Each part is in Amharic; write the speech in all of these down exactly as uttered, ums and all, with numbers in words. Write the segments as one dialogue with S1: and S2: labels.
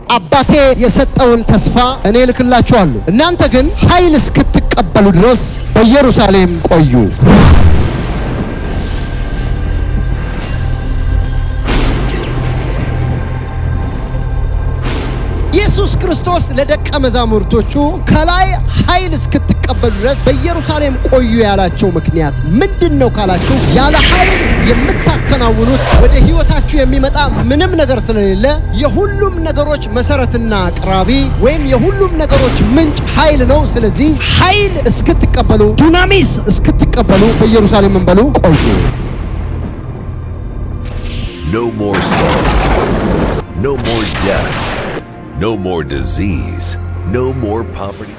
S1: አባቴ የሰጠውን ተስፋ እኔ ልክላችኋለሁ እናንተ ግን ኃይል እስክትቀበሉ ድረስ በኢየሩሳሌም ቆዩ ኢየሱስ ክርስቶስ ለደቀ መዛሙርቶቹ ከላይ ኃይል እስክትቀበሉ ድረስ በኢየሩሳሌም ቆዩ ያላቸው ምክንያት ምንድነው ካላችሁ ያለ ኃይል የምታከናውኑት ወደ ህይወታችሁ የሚመጣ ምንም ነገር ስለሌለ የሁሉም ነገሮች መሰረትና አቅራቢ ወይም የሁሉም ነገሮች ምንጭ ኃይል ነው ስለዚህ ኃይል እስክትቀበሉ ዱናሚስ እስክትቀበሉ በኢየሩሳሌም እንበሉ ቆዩ
S2: No more sorrow, no more death, no more disease, no more poverty.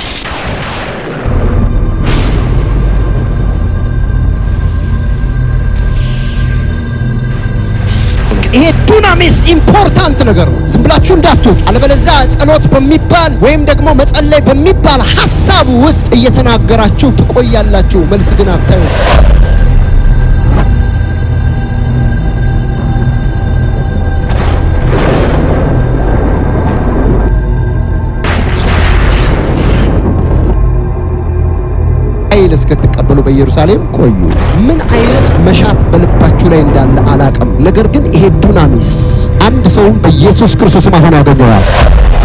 S1: ይሄ ዱናሚስ ኢምፖርታንት ነገር ነው ዝም ብላችሁ እንዳትወጡ አለበለዚያ ጸሎት በሚባል ወይም ደግሞ መጸለይ በሚባል ሐሳብ ውስጥ እየተናገራችሁ ትቆያላችሁ መልስ ግን አታዩ ኃይል እስክትቀበሉ በኢየሩሳሌም ቆዩ ምን አይነት መሻት በልባችሁ ላይ እንዳለ አላቀም ነገር ግን ይሄ ዱናሚስ አንድ ሰው በኢየሱስ ክርስቶስ ማሆን ያገኘዋል